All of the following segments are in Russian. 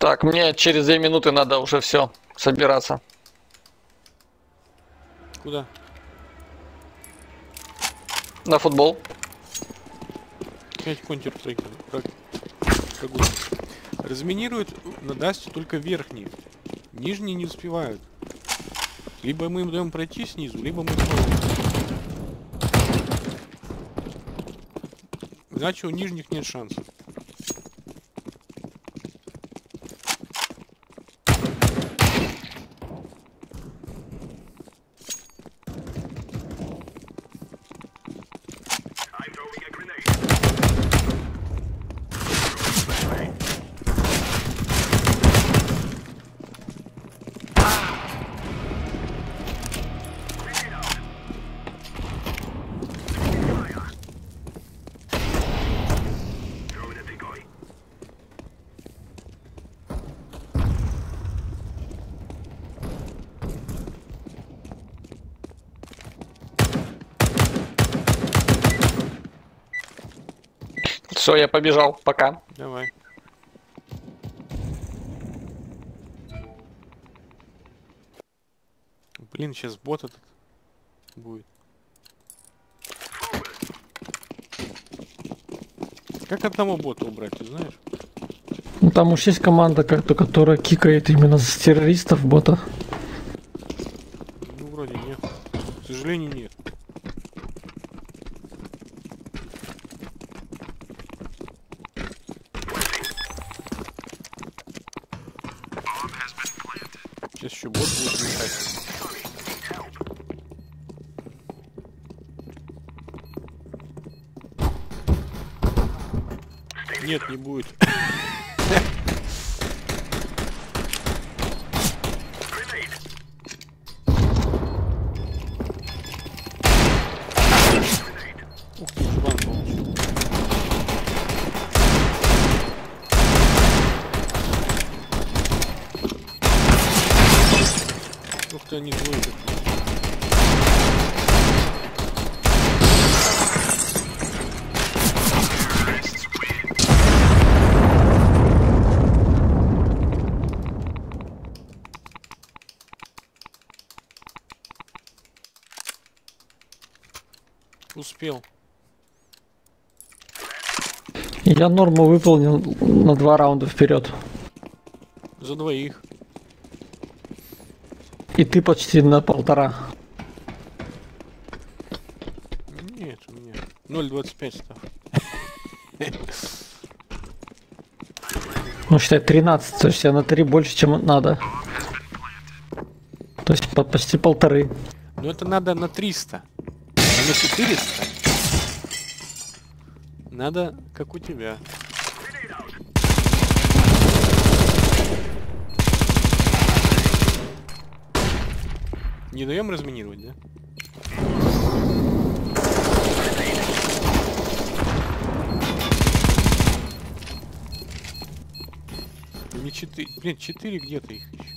Так, мне через 2 минуты надо уже все собираться. Куда? На футбол. 5 контрпрогулки. Разминируют на Дасте только верхние. Нижние не успевают. Либо мы им даем пройти снизу, либо мы сможем. Иначе у нижних нет шансов. Все, я побежал. Пока. Давай. Блин, сейчас бот этот будет. Как одного бота убрать, ты знаешь? Ну, там уж есть команда, которая кикает именно с террористов бота. Ну, вроде нет. К сожалению, нет. Сейчас еще бот будет мешать. Нет, не будет. Ух ты, жбан получил. Ух ты, они двое такие. Успел. Я норму выполнил на 2 раунда вперед. За двоих. И ты почти на 1,5. Нет, у меня 0,25 став. Ну, считай, 13, то есть я на 3 больше, чем надо. То есть почти 1,5. Но это надо на 300. А на 400 надо, как у тебя. Не даем разминировать, да? Не 4. Блин, 4 где-то их еще.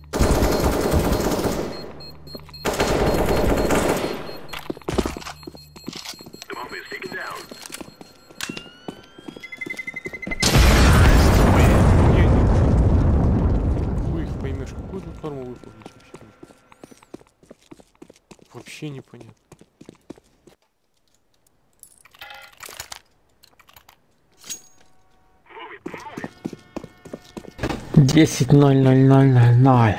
Норму выполнить вообще непонятно. Десять 00000.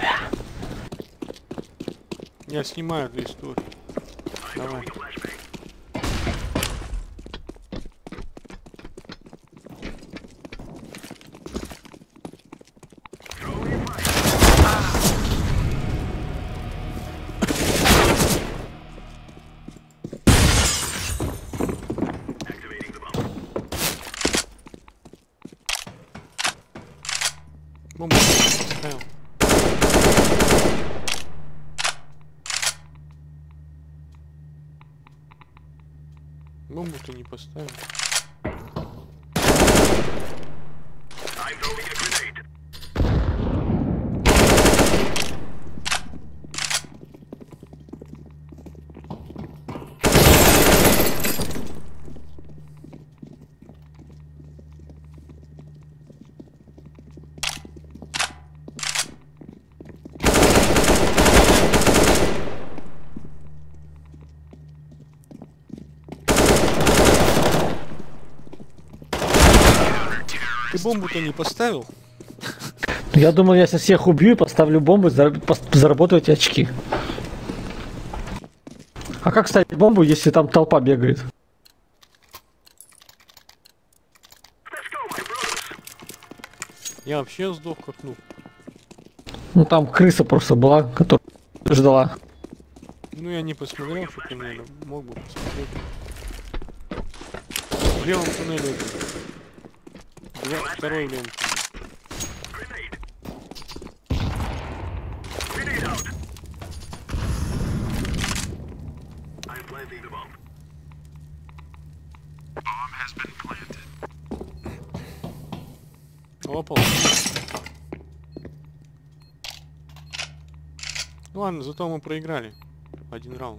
Я снимаю для истории. Давай. Бомбу поставил. Бомбу-то не поставил. бомбу-то не поставил? Я думал, я сейчас всех убью и поставлю бомбу, заработаю эти очки. А как ставить бомбу, если там толпа бегает? Я вообще сдох как ну. Ну там крыса просто была, которая ждала. Ну я не посмотрел, что ты, наверное, мог бы посмотреть. В левом туннеле. Второй в левом туннеле. Опа. Ну ладно, зато мы проиграли. Один раунд.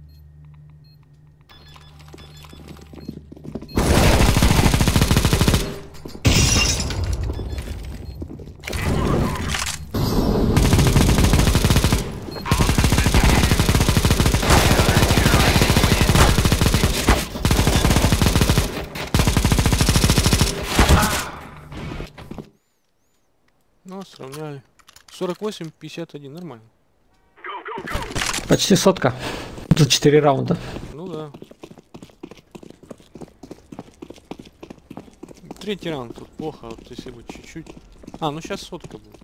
Ну, сравняли. 48-51, нормально. Почти сотка. За 4 раунда. Ну да. Третий раунд тут плохо, вот если бы чуть-чуть. А, ну сейчас сотка будет.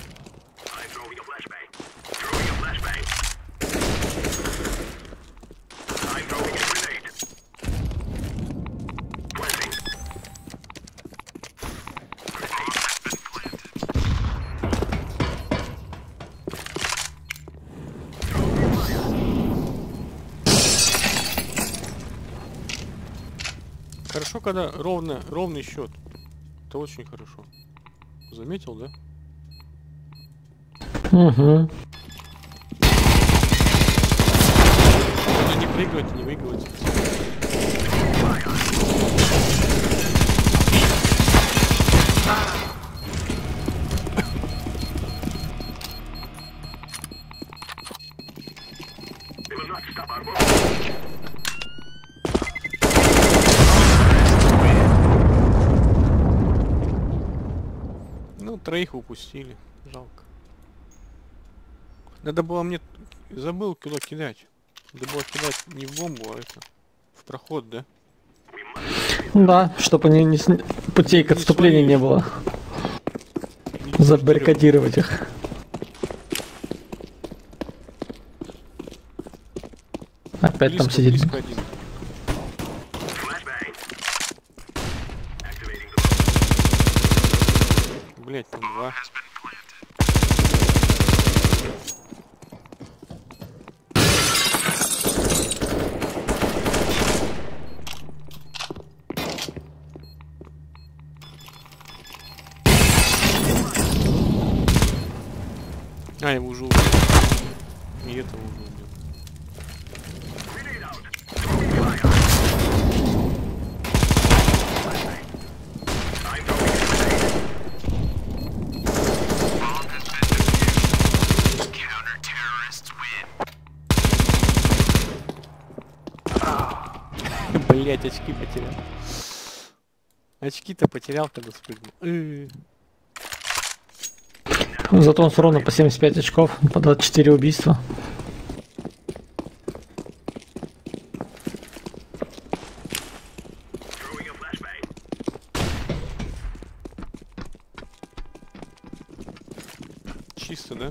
Хорошо, когда ровный счет. Это очень хорошо. Заметил, да? Угу. Можно не прыгать, не выигрывать. Ну, троих упустили. Жалко. Надо было мне... Забыл куда кидать. Надо было кидать не в бомбу, а это... В проход, да? Да, чтобы путей к отступлению не было. Забаррикадировать их. Опять там сидит. Близко один. Блять, там два. А, его уже убил. И этого уже убил. Блять, очки потерял. Очки-то потерял, когда спрыгнул. Зато он все равно по 75 очков, по 24 убийства. Чисто, да?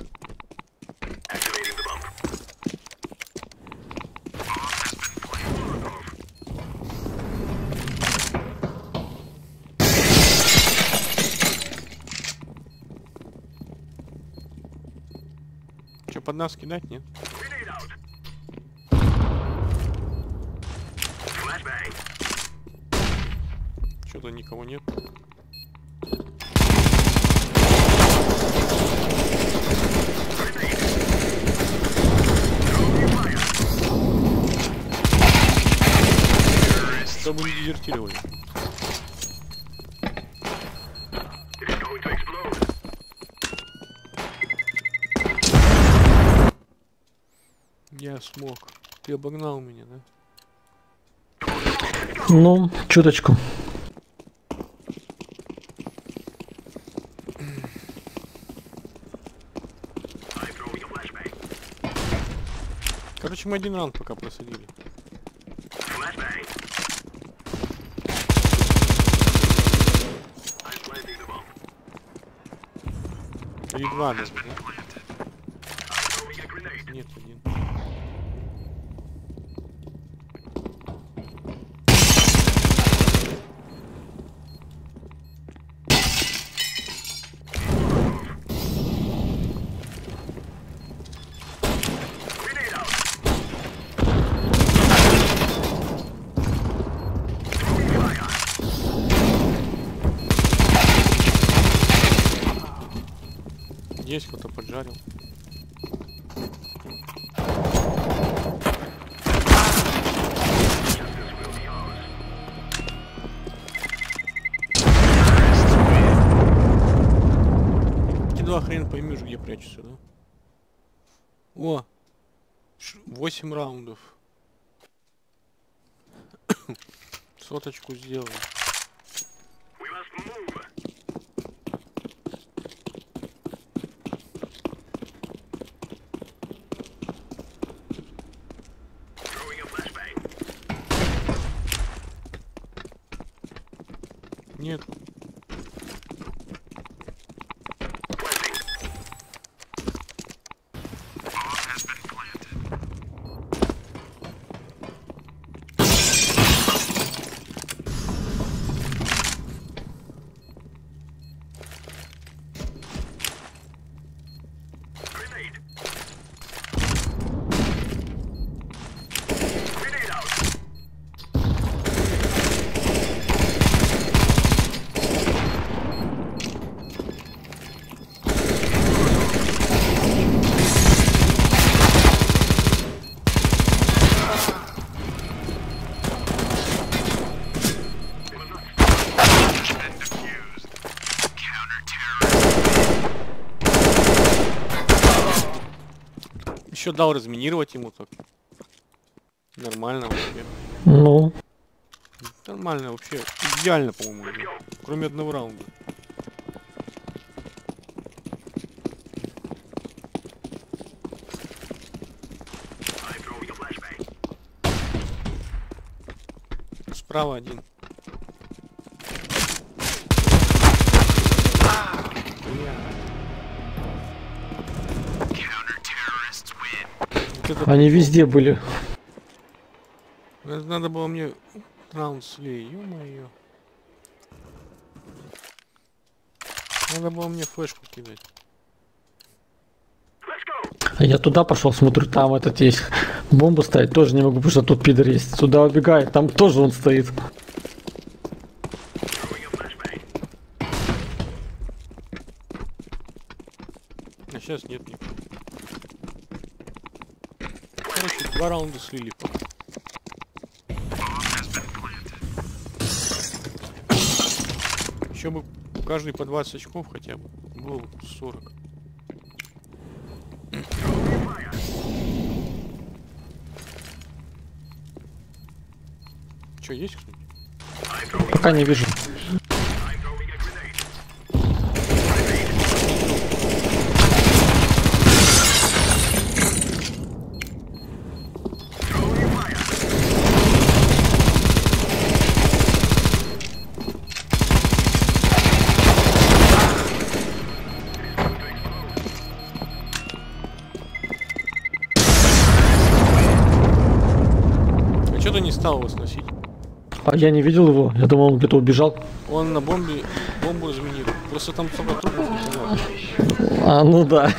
Че, под нас кидать, нет? Что-то никого нет. Чтобы не дезертировали. Я смог. Ты обогнал меня, да? Ну, чуточку. Короче, мы один раунд пока просадили. Или два даже, да? Нет, один. Есть кто-то поджарил. Эти два хрен поймешь, где прячутся, да? О! 8 раундов. Соточку сделал. Нет. Еще дал разминировать ему так. Нормально вообще. Ну, Нормально вообще. Идеально, по-моему. Кроме одного раунда. Справа один. Вот это они везде были. надо было мне раунд слей, ё-моё. Надо было мне флешку кидать. А я туда пошел, смотрю, там этот есть. Бомбу ставить тоже не могу, потому что тут пидор есть. Сюда убегает, там тоже он стоит. А сейчас нет никого. Короче, 2 раунда слили. Еще бы каждый по 20 очков хотя бы. Было 40. Че, есть кто-нибудь? Пока не вижу. А что ты не стал его сносить? А я не видел его, я думал, он где-то убежал. Он на бомбу разминировал. Просто там столько трупов не было. А, ну да.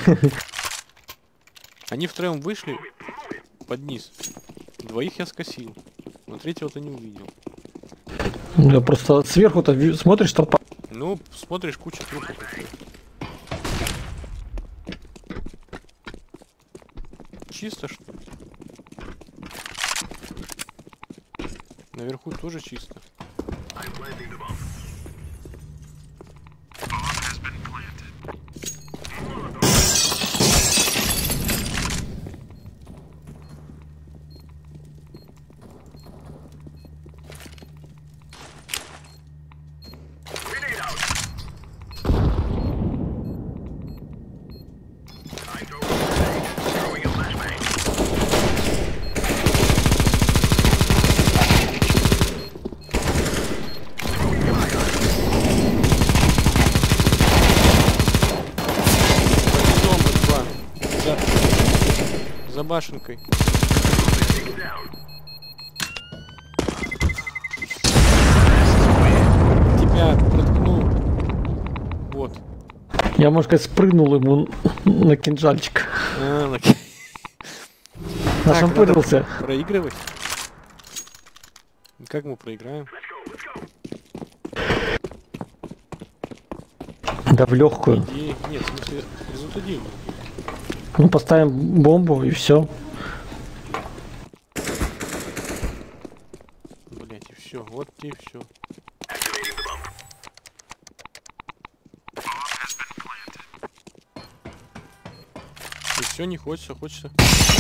Они втроем вышли под низ. Двоих я скосил. Но третьего-то не увидел. Я просто сверху-то смотришь, толпа. Ну, смотришь, куча трупов. Чисто, что ли? Наверху тоже чисто. башенкой. Тебя проткнул. Вот. Я, можно сказать, спрыгнул ему на кинжальчик. Нашампурился. Проигрывать? Как мы проиграем? Да в легкую. Нет, в смысле, результативно. Ну, поставим бомбу и все. Блять, и все. Вот и все. И все, не хочется, хочется.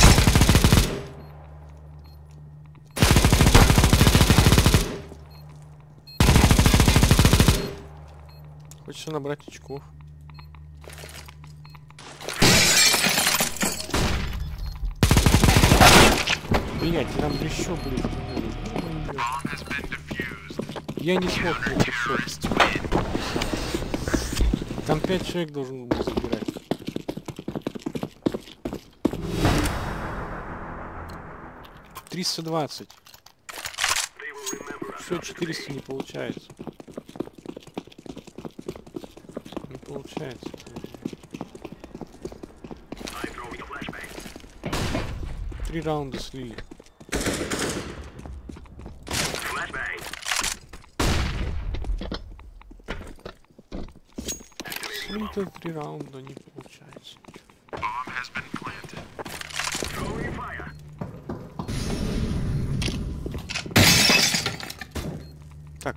Хочется набрать очков. Блять, там еще, блин. Я не смог это шот. Там 5 человек должен был забирать. $320. Все, 400 не получается. Не получается. 3 раунда слили. Слито 3 раунда не получается. Так,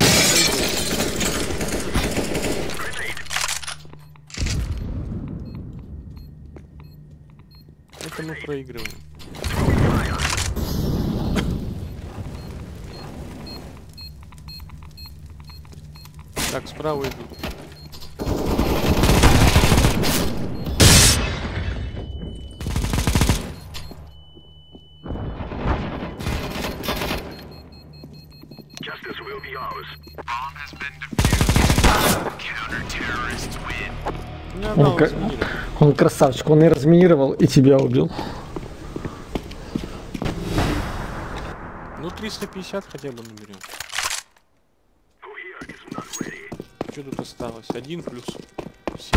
это мы проигрываем. Так, справа идут. Он красавчик, он и разминировал, и тебя убил. Ну 350 хотя бы наберем. Что тут осталось? 1 плюс 7.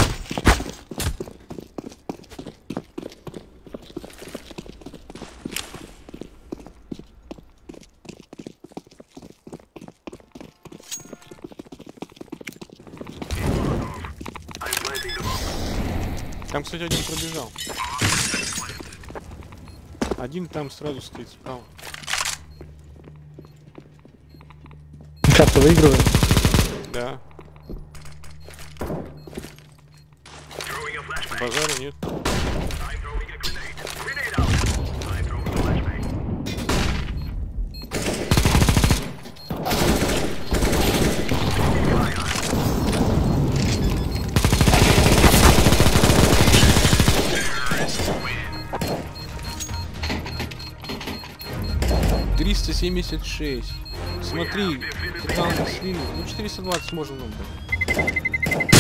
Там, кстати, один пробежал. Один там сразу стоит справа. Часто выигрываем. Да. Базара нет. $376. Смотри, куда он слили. Ну 420 можем набрать.